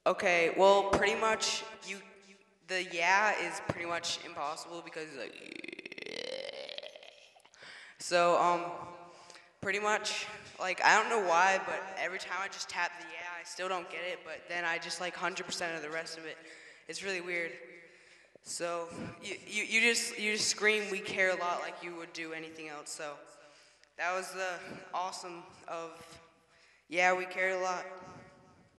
Okay, well, pretty much the yeah is pretty much impossible because like, so pretty much like I don't know why, but every time I just tap the yeah, I still don't get it, but then I just like 100% of the rest of it. It's really weird. So you just scream we care a lot like you would do anything else. So that was the awesome of yeah, we care a lot.